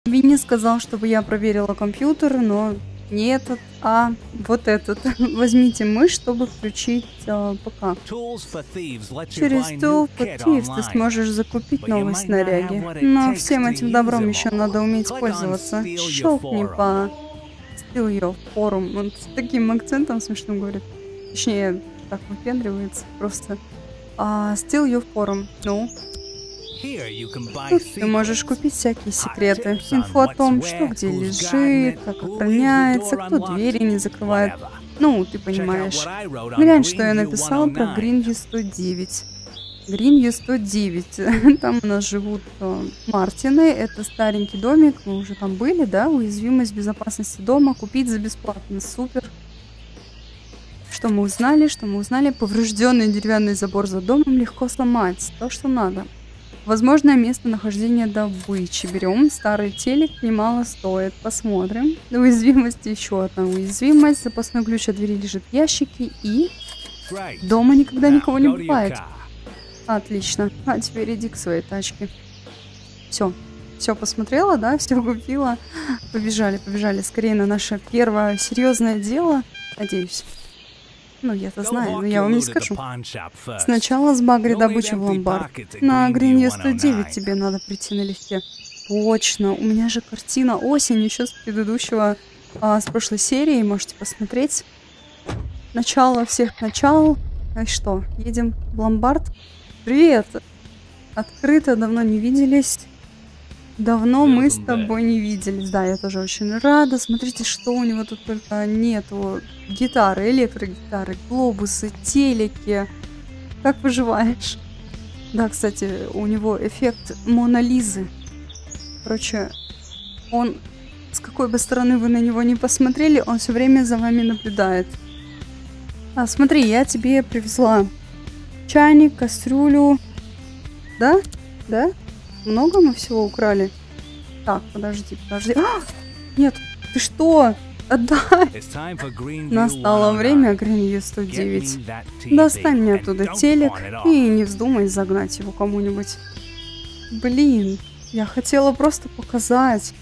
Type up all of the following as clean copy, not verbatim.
Винни сказал, чтобы я проверила компьютер, но не этот, а вот этот. Возьмите мышь, чтобы включить ПК. Через Tool for Thieves ты сможешь закупить новые снаряги. Но всем этим добром еще надо уметь пользоваться. Щелкни по Steal Your Forum. Он с таким акцентом смешно говорит. Точнее, так выпендривается просто. Steal Your Forum. Ну? Тут ты можешь купить всякие секреты. Инфу о том, что где лежит, как охраняется, кто двери не закрывает. Ну, ты понимаешь. Глянь, что я написал про Гринвью 109. Гринвью 109. Там у нас живут Мартины. Это старенький домик. Мы уже там были, да? Уязвимость безопасности дома. Купить за бесплатно. Супер. Что мы узнали? Что мы узнали? Поврежденный деревянный забор за домом легко сломать. То, что надо. Возможное местонахождение добычи. Берем старый телек, немало стоит. Посмотрим. Уязвимость, еще одна уязвимость. Запасной ключ от двери лежит в ящике. И дома никогда никого не бывает. Отлично. А теперь иди к своей тачке. Все. Все посмотрела, да? Все купила. Побежали, побежали. Скорее на наше первое серьезное дело. Надеюсь. Ну, я-то знаю, но я вам не скажу. Сначала сбагри добычу в ломбард. На Гринвью 109 тебе надо прийти налегке. Точно, у меня же картина осень еще с предыдущего, с прошлой серии. Можете посмотреть. Начало всех начал. И что, едем в ломбард? Привет! Открыто, давно не виделись. Давно мы с тобой не виделись. Да, я тоже очень рада. Смотрите, что у него тут только нету. Гитары, электрогитары, глобусы, телеки. Как выживаешь? Да, кстати, у него эффект Мона Лизы. Короче, он, с какой бы стороны вы на него не посмотрели, он все время за вами наблюдает. Смотри, я тебе привезла чайник, кастрюлю. Да? Да? Много мы всего украли? Так, подожди. Нет, ты что? Отдай! Настало время Гринвью 109. Достань мне оттуда телек и не вздумай загнать его кому-нибудь. Блин, я хотела просто показать.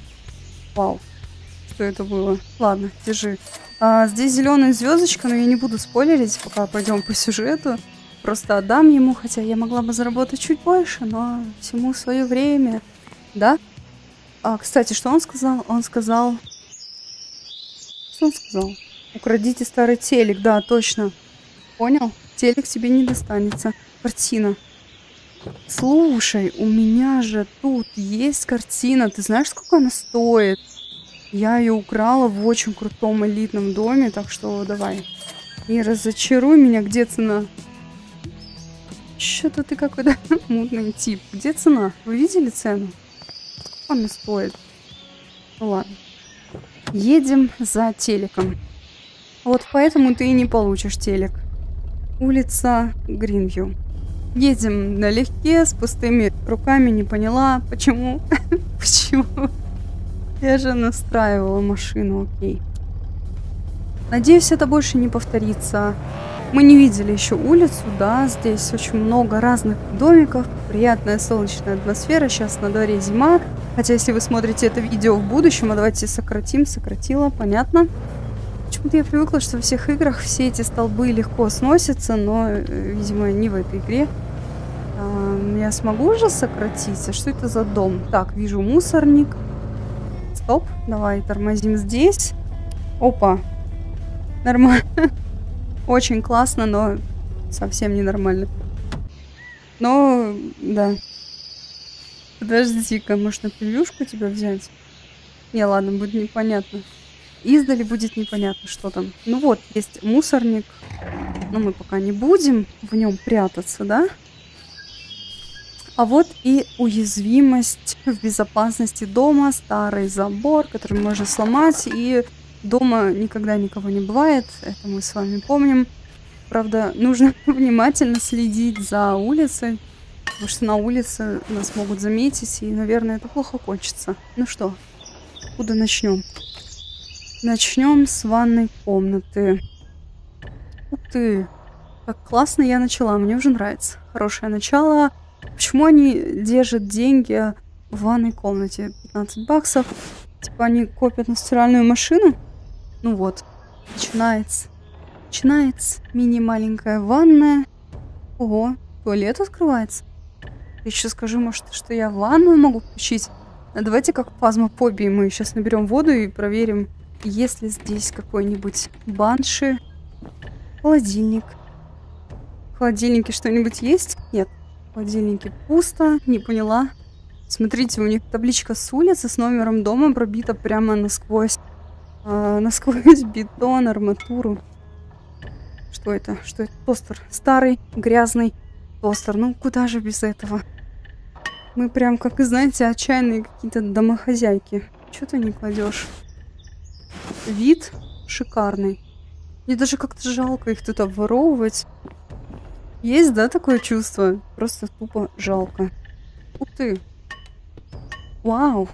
Вау, что это было? Ладно, держи. Здесь зеленая звездочка, но я не буду спойлерить, пока пойдем по сюжету. Просто отдам ему, хотя я могла бы заработать чуть больше, но всему свое время. Да? Кстати, что он сказал? Он сказал... Что он сказал? Украдите старый телек. Да, точно. Понял? Телек тебе не достанется. Картина. Слушай, у меня же тут есть картина. Ты знаешь, сколько она стоит? Я ее украла в очень крутом элитном доме, так что давай. Не разочаруй меня. Где цена? Что-то ты какой-то мутный тип. Где цена? Вы видели цену? Она стоит. Ну ладно. Едем за телеком. Вот поэтому ты и не получишь телек. Улица Гринвью. Едем налегке, с пустыми руками. Не поняла, почему. Почему? Я же настраивала машину, окей. Надеюсь, это больше не повторится. Мы не видели еще улицу, да, здесь очень много разных домиков, приятная солнечная атмосфера, сейчас на дворе зима, хотя если вы смотрите это видео в будущем, давайте сократим, сократила, понятно. Почему-то я привыкла, что во всех играх все эти столбы легко сносятся, но, видимо, не в этой игре. Я смогу уже сократить? А что это за дом? Так, вижу мусорник. Стоп, давай тормозим здесь. Опа, нормально. Очень классно, но совсем ненормально. Но, да. Подожди-ка, может на превьюшку тебя взять? Не, ладно, будет непонятно. Издали будет непонятно, что там. Ну вот, есть мусорник. Но мы пока не будем в нем прятаться, да? А вот и уязвимость в безопасности дома. Старый забор, который можно сломать. И дома никогда никого не бывает. Это мы с вами помним. Правда, нужно внимательно следить за улицей. Потому что на улице нас могут заметить. И, наверное, это плохо кончится. Ну что, откуда начнем? Начнем с ванной комнаты. Ух ты. Как классно я начала. Мне уже нравится. Хорошее начало. Почему они держат деньги в ванной комнате? 15 баксов. Типа они копят на стиральную машину. Ну вот, начинается. Начинается мини-маленькая ванная. Ого, туалет открывается. Я еще скажу, может, что я ванную могу включить. А давайте как в фазмофобии мы сейчас наберем воду и проверим, есть ли здесь какой-нибудь банши. Холодильник. В холодильнике что-нибудь есть? Нет. В холодильнике пусто. Не поняла. Смотрите, у них табличка с улицы с номером дома пробита прямо насквозь. Насквозь бетон, арматуру. Что это? Что это? Тостер. Старый, грязный тостер. Ну, куда же без этого? Мы прям, как, знаете, отчаянные какие-то домохозяйки. Чего ты не кладешь? Вид шикарный. Мне даже как-то жалко их тут обворовывать. Есть, да, такое чувство? Просто тупо жалко. Ух ты. Вау.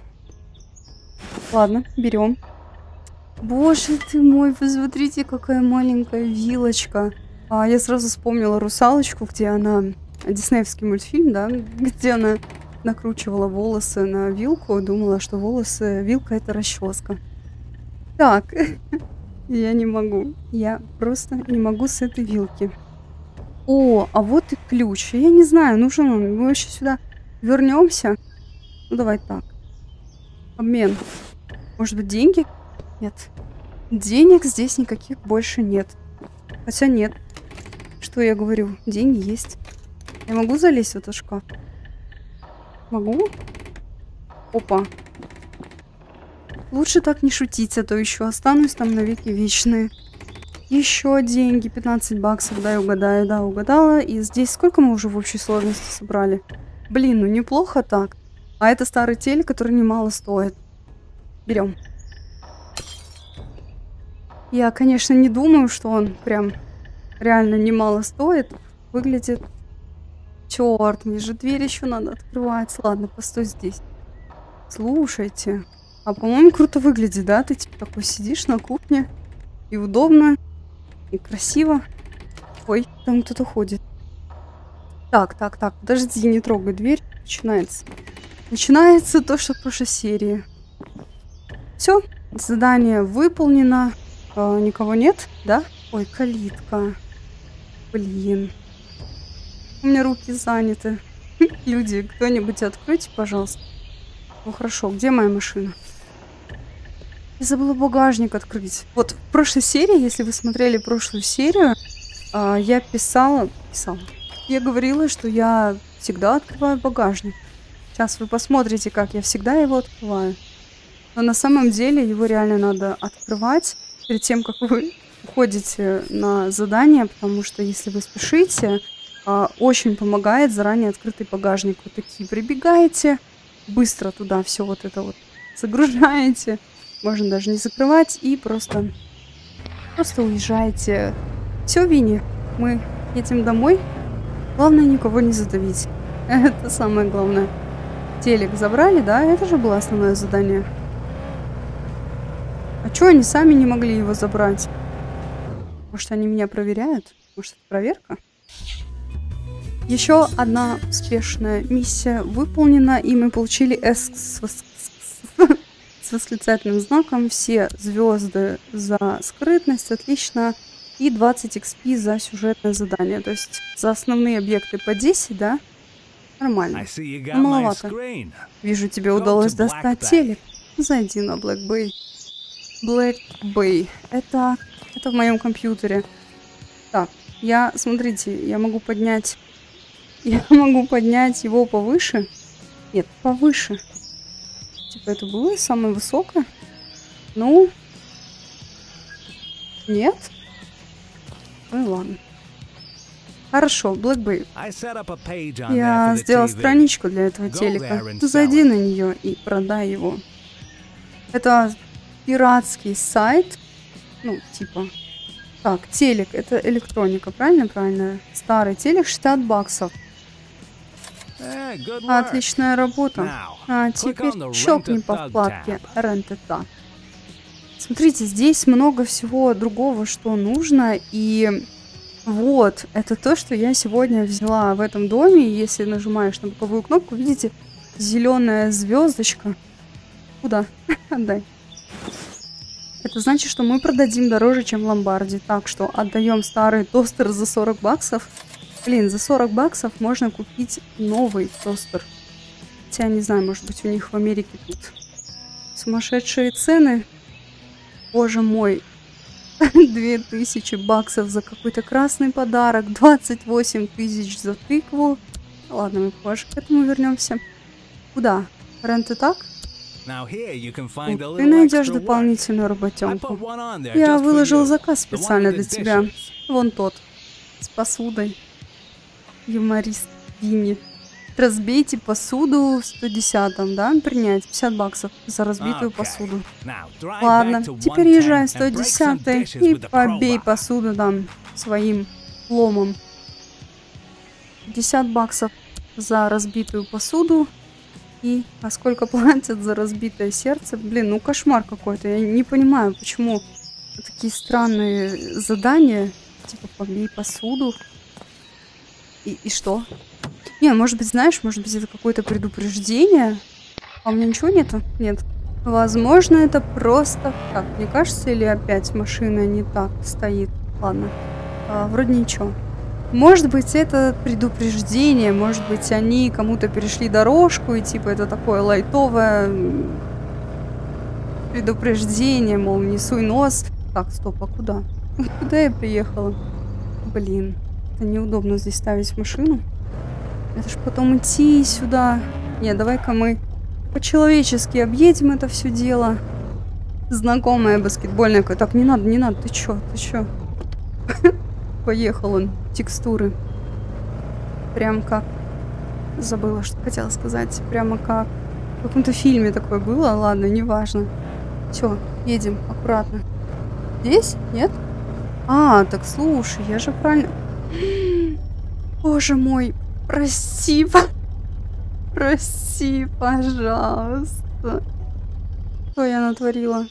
Ладно, берем. Боже ты мой, посмотрите, какая маленькая вилочка. Я сразу вспомнила «Русалочку», где она... Диснеевский мультфильм, да? Где она накручивала волосы на вилку. Думала, что волосы... Вилка — это расческа. Так. Я не могу. Я просто не могу с этой вилки. О, а вот и ключ. Я не знаю, нужен он. Мы вообще сюда вернемся. Ну, давай так. Обмен. Может быть, деньги? Нет. Денег здесь никаких больше нет. Хотя нет. Что я говорю? Деньги есть. Я могу залезть в этот шкаф? Могу? Опа. Лучше так не шутить, а то еще останусь там навеки вечные. Еще деньги. 15 баксов. Да, я угадаю. Да, угадала. И здесь сколько мы уже в общей сложности собрали? Блин, ну неплохо так. А это старый телек, который немало стоит. Берем. Я, конечно, не думаю, что он прям реально немало стоит. Выглядит... Черт, мне же дверь еще надо открывать. Ладно, постой здесь. Слушайте. А по-моему, круто выглядит, да? Ты типа такой сидишь на кухне. И удобно. И красиво. Ой, там кто-то ходит. Так. Подожди, не трогай дверь. Начинается. Начинается то, что в прошлой серии. Все. Задание выполнено. Никого нет, да? Ой, калитка. Блин. У меня руки заняты. Люди, кто-нибудь откройте, пожалуйста. Ну хорошо, где моя машина? Я забыла багажник открыть. Вот в прошлой серии, если вы смотрели прошлую серию, я писала. Я говорила, что я всегда открываю багажник. Сейчас вы посмотрите, как я всегда его открываю. Но на самом деле его реально надо открывать перед тем, как вы уходите на задание, потому что если вы спешите, очень помогает заранее открытый багажник. Вы такие прибегаете, быстро туда все вот это вот загружаете. Можно даже не закрывать и просто уезжаете. Все, Винни, мы едем домой. Главное, никого не задавить. Это самое главное. Телек забрали, да? Это же было основное задание. А чё они сами не могли его забрать? Может, они меня проверяют? Может, это проверка? Еще одна успешная миссия выполнена, и мы получили с восклицательным знаком. Все звезды за скрытность, отлично. И 20 XP за сюжетное задание. То есть за основные объекты по 10, да? Нормально. Маловато. Вижу, тебе удалось достать телек. Зайди на Black Bay. Black Bay. Это в моем компьютере. Так, смотрите, я могу поднять его повыше. Нет, повыше. Типа это было самое высокое? Ну, нет. Ну ладно. Хорошо, Black Bay. Я сделал страничку для этого телека. Зайди на нее и продай его. Это пиратский сайт. Ну, типа. Так, телек. Это электроника, правильно? Правильно. Старый телек, 60 баксов. Отличная работа. А теперь щелкни по вкладке Rent-A. Смотрите, здесь много всего другого, что нужно. И вот, это то, что я сегодня взяла в этом доме. Если нажимаешь на боковую кнопку, видите, зеленая звездочка. Куда? Отдай. Это значит, что мы продадим дороже, чем в ломбарде. Так что отдаем старый тостер за 40 баксов. Блин, за 40 баксов можно купить новый тостер. Хотя, не знаю, может быть, у них в Америке тут сумасшедшие цены. Боже мой. 2000 баксов за какой-то красный подарок. 28 тысяч за тыкву. Ладно, мы позже к этому вернемся. Куда? Рент и так? Ты найдешь дополнительную работенку. Я выложил заказ специально для тебя. Вон тот. С посудой. Юморист Винни. Разбейте посуду в 110-м, да? Принять 50 баксов за разбитую посуду. Ладно, теперь езжай в 110-й и побей посуду там своим ломом. 50 баксов за разбитую посуду. А сколько платят за разбитое сердце? Блин, ну кошмар какой-то. Я не понимаю, почему такие странные задания. Типа, побей посуду. И что? Не, может быть, знаешь, может быть, это какое-то предупреждение. А у меня ничего нету? Нет. Возможно, это просто... Как, мне кажется, или опять машина не так стоит? Ладно. Вроде ничего. Может быть, это предупреждение, может быть, они кому-то перешли дорожку, и типа это такое лайтовое предупреждение, мол, не суй нос. Так, стоп, а куда? Куда я приехала? Блин, это неудобно здесь ставить машину. Это ж потом идти сюда. Не, давай-ка мы по-человечески объедем это все дело. Знакомая баскетбольная. Так, не надо, ты чё? Поехал он. Текстуры. Прям как... Забыла, что хотела сказать. Прямо как... В каком-то фильме такое было. Ладно, неважно. Все, едем аккуратно. Здесь? Нет? А, так слушай, я же правильно... Боже мой, прости, прости, пожалуйста. Что я натворила?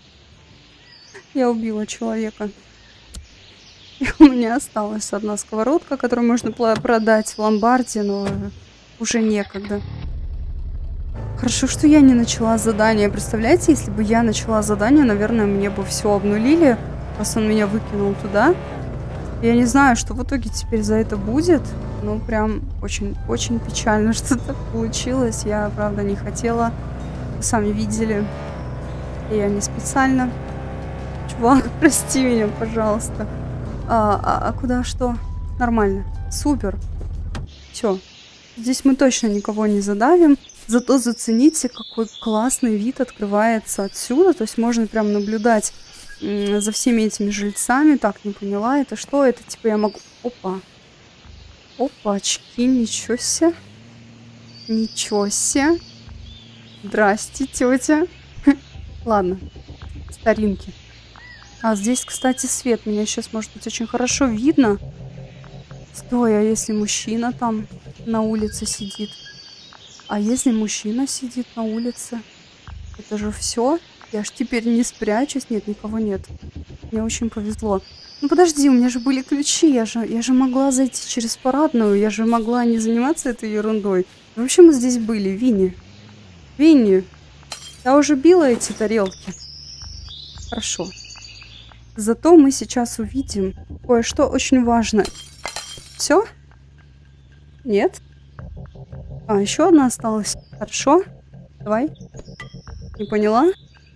Я убила человека. И у меня осталась одна сковородка, которую можно продать в ломбарде, но уже некогда. Хорошо, что я не начала задание. Представляете, если бы я начала задание, наверное, мне бы все обнулили, раз он меня выкинул туда. Я не знаю, что в итоге теперь за это будет. Ну, прям очень печально, что так получилось. Я, правда, не хотела. Вы сами видели. Я не специально. Чувак, прости меня, пожалуйста. А куда что? Нормально. Супер. Все. Здесь мы точно никого не задавим. Зато зацените, какой классный вид открывается отсюда. То есть можно прям наблюдать за всеми этими жильцами. Так, не поняла, это что? Это типа я могу... Опа. Опачки, ничего себе. Ничего себе. Здрасте, тетя. Ладно. Старинки. А здесь, кстати, свет. Меня сейчас, может быть, очень хорошо видно. Стой, а если мужчина там на улице сидит? А если мужчина сидит на улице? Это же все? Я ж теперь не спрячусь. Нет, никого нет. Мне очень повезло. Ну подожди, у меня же были ключи. Я же могла зайти через парадную. Я же могла не заниматься этой ерундой. В общем, мы здесь были. Винни. Винни. Я уже била эти тарелки. Хорошо. Зато мы сейчас увидим кое-что очень важное. Все? Нет? А, еще одна осталась. Хорошо. Давай. Не поняла?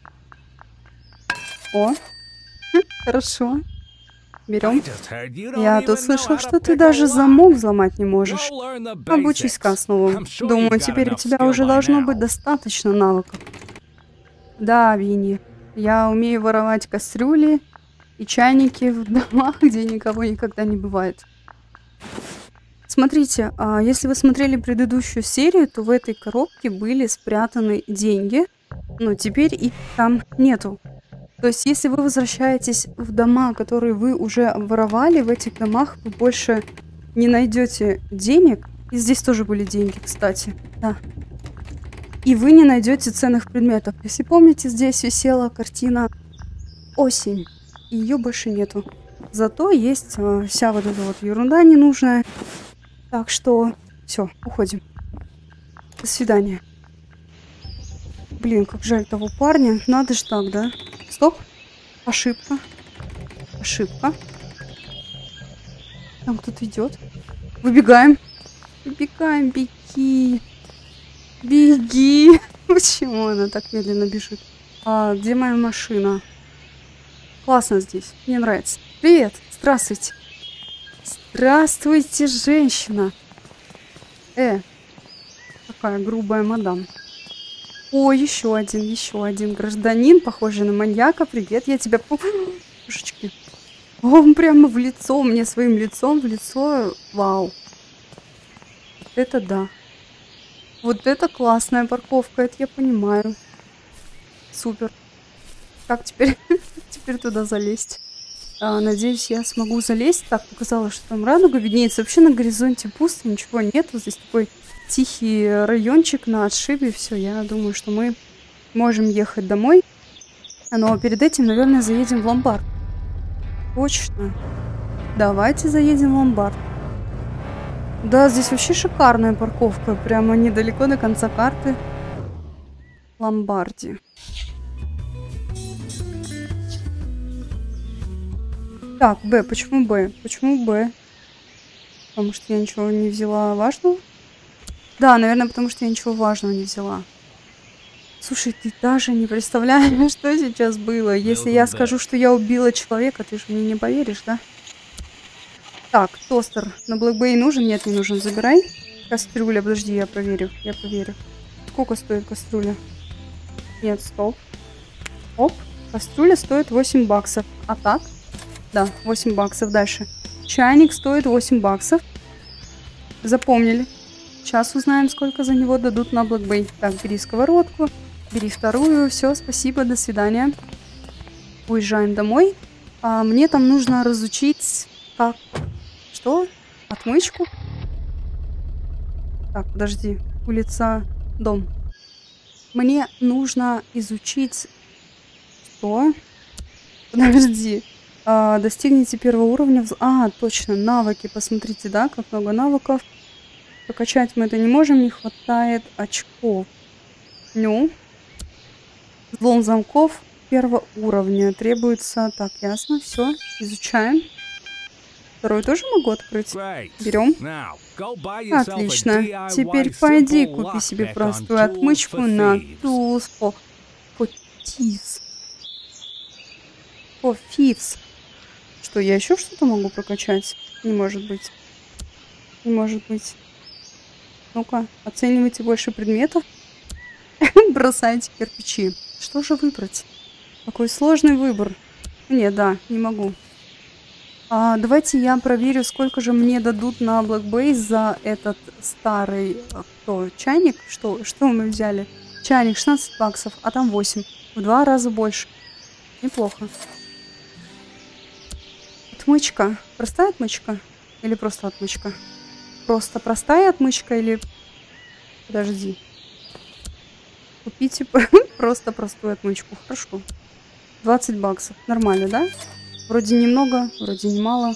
О. Хорошо. Берем. Я тут слышал, что ты даже замок взломать не можешь. Обучись-ка основам. Думаю, теперь у тебя уже должно быть достаточно навыков. Да, Винни. Я умею воровать кастрюли и чайники в домах, где никого никогда не бывает. Смотрите, если вы смотрели предыдущую серию, то в этой коробке были спрятаны деньги, но теперь их там нету. То есть, если вы возвращаетесь в дома, которые вы уже воровали, в этих домах вы больше не найдете денег. И здесь тоже были деньги, кстати. Да. И вы не найдете ценных предметов. Если помните, здесь висела картина «Осень». И ее больше нету. Зато есть вся вот эта вот ерунда ненужная. Так что все, уходим. До свидания. Блин, как жаль того парня. Надо ж так, да? Стоп. Ошибка. Ошибка. Там кто-то идет. Выбегаем. Выбегаем, беги. Беги. Почему она так медленно бежит? А где моя машина? Классно здесь. Мне нравится. Привет. Здравствуйте. Здравствуйте, женщина. Какая грубая мадам. О, еще один гражданин, похожий на маньяка. Привет, я тебя... Божечки. Он прямо в лицо, мне своим лицом в лицо. Вау. Это да. Вот это классная парковка, это я понимаю. Супер. Как теперь, теперь туда залезть? Надеюсь, я смогу залезть. Так, показалось, что там радуга виднеется. Вообще на горизонте пусто, ничего нету. Здесь такой тихий райончик на отшибе. Все, я думаю, что мы можем ехать домой. Но перед этим, наверное, заедем в ломбард. Точно. Давайте заедем в ломбард. Да, здесь вообще шикарная парковка. Прямо недалеко до конца карты. Ломбарди. Так, Б. Почему Б? Почему Б? Потому что я ничего не взяла важного? Да, наверное, потому что я ничего важного не взяла. Слушай, ты даже не представляешь, что сейчас было. Если я скажу, что я убила человека, ты же мне не поверишь, да? Так, тостер на Black Bay нужен? Нет, не нужен. Забирай. Кастрюля, подожди, я проверю. Я проверю. Сколько стоит кастрюля? Нет, стоп. Оп. Кастрюля стоит 8 баксов. А так? Да, 8 баксов. Дальше. Чайник стоит 8 баксов. Запомнили. Сейчас узнаем, сколько за него дадут на Black Bay. Так, бери сковородку. Бери вторую. Все, спасибо, до свидания. Уезжаем домой. Мне там нужно разучить... Как? Что? Отмычку? Так, подожди. Улица, дом. Мне нужно изучить... Что? Подожди. Достигните первого уровня. Точно, навыки. Посмотрите, да, как много навыков. Прокачать мы это не можем, не хватает очков. Ну. Взлом замков первого уровня. Требуется... Так, ясно, все, изучаем. Второй тоже могу открыть. Берем. Отлично. Теперь пойди купи себе простую отмычку на Tools for Thieves. Что, я еще что-то могу прокачать? Не может быть. Не может быть. Ну-ка, оценивайте больше предметов. Бросайте кирпичи. Что же выбрать? Какой сложный выбор. Не, да, не могу. Давайте я проверю, сколько же мне дадут на Black Bay за этот старый... чайник? Что мы взяли? Чайник 16 баксов, а там 8. В 2 раза больше. Неплохо. Отмычка. Простая отмычка? Или просто отмычка? Просто простая отмычка или... Подожди. Купите просто простую отмычку. Хорошо. 20 баксов. Нормально, да? Вроде немного, вроде немало.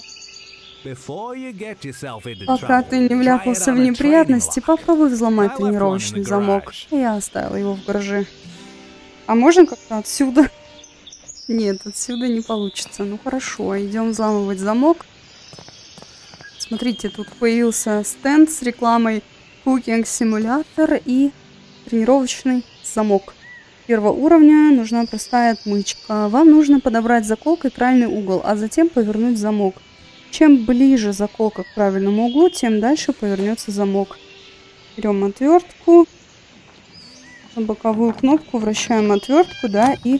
Пока ты не вляпался в неприятности, попробуй взломать тренировочный замок. Я оставила его в гараже. А можно как-то отсюда? Нет, отсюда не получится. Ну хорошо, идем взламывать замок. Смотрите, тут появился стенд с рекламой Cooking Simulator и тренировочный замок. Первого уровня нужна простая отмычка. Вам нужно подобрать заколкой правильный угол, а затем повернуть замок. Чем ближе заколка к правильному углу, тем дальше повернется замок. Берем отвертку. На боковую кнопку вращаем отвертку, да, и...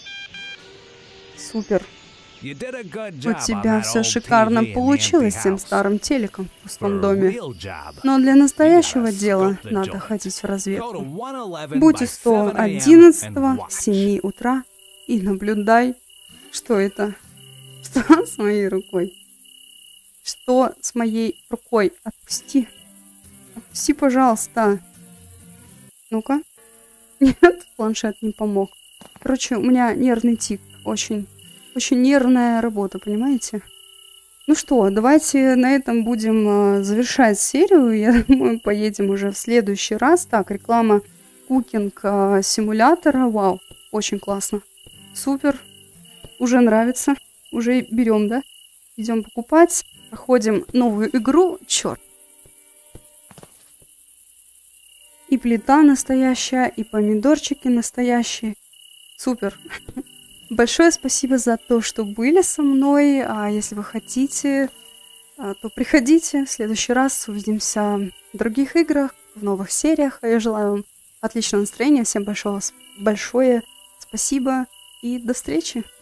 Супер. У тебя все шикарно получилось с тем старым телеком в пустом доме. Но для настоящего дела надо ходить в разведку. Будь у 111 в 7 утра и наблюдай. Что это? Что с моей рукой? Что с моей рукой? Отпусти. Отпусти, пожалуйста. Ну-ка. Нет, планшет не помог. Короче, у меня нервный тик. Очень нервная работа, понимаете? Ну что, давайте на этом будем завершать серию. Я думаю, поедем уже в следующий раз. Так, реклама кукинг симулятора. Вау, очень классно. Супер. Уже нравится. Уже берем, да? Идем покупать. Проходим новую игру. Черт. И плита настоящая, и помидорчики настоящие. Супер. Большое спасибо за то, что были со мной. А если вы хотите, то приходите. В следующий раз увидимся в других играх, в новых сериях. А я желаю вам отличного настроения. Всем большое спасибо и до встречи.